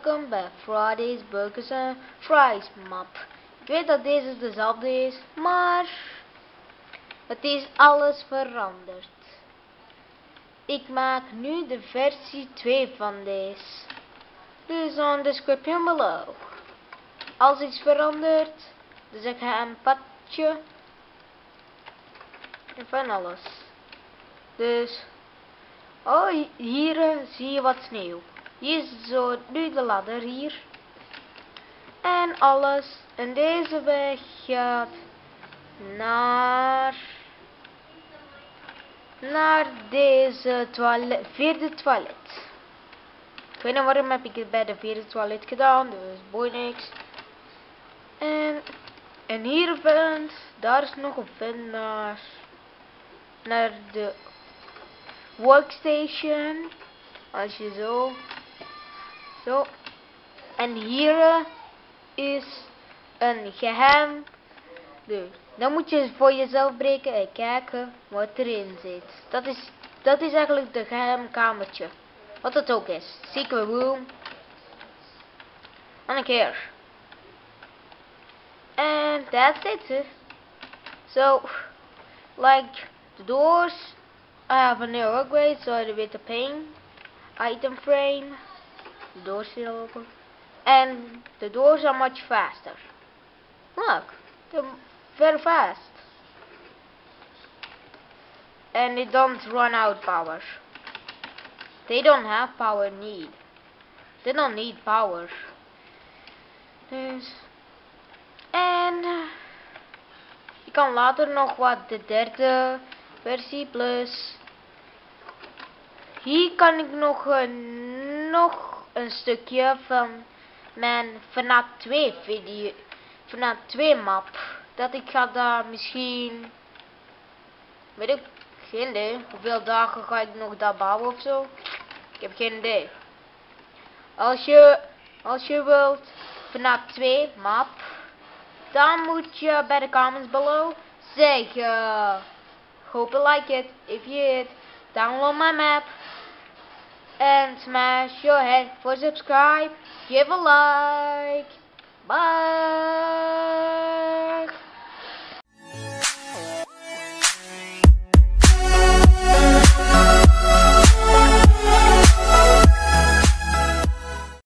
welkom bij Friday's Burgers and Fries map. Ik weet dat deze dezelfde is, maar het is alles veranderd. Ik maak nu de versie 2 van deze. Dus on description below. Als iets verandert, dan zeg ik een padje en van alles. Dus, oh, hier zie je wat sneeuw. Hier is zo nu de ladder hier. En alles. En deze weg gaat naar deze vierde toilet. Ik weet niet waarom heb ik het bij de vierde toilet gedaan. Dus boeit niks. En hier een vent. Daar is nog een vent naar de workstation. Als je zo. En hier is een geheim deur. Dan moet je voor jezelf breken en kijken wat erin zit. Dat is eigenlijk de geheim kamertje. Wat het ook is. Secret room. En een keer. And that's it. So, like the doors, I have a new upgrade, so with the paint item frame. The doors still open. And the doors are much faster. Look, they're very fast. And they don't run out power. They don't have power need. They don't need power. Dus. En je kan later nog wat de derde versie plus. Hier kan ik nog een stukje van mijn FNAF 2 video, FNAF 2 map. Dat ik ga daar misschien, weet ik geen idee, hoeveel dagen ga ik nog daar bouwen of zo. Ik heb geen idee. Als je wilt FNAF 2 map, dan moet je bij de comments below zeggen. Hope you like it. If you did, download my map and smash your head for subscribe. Give a like. Bye.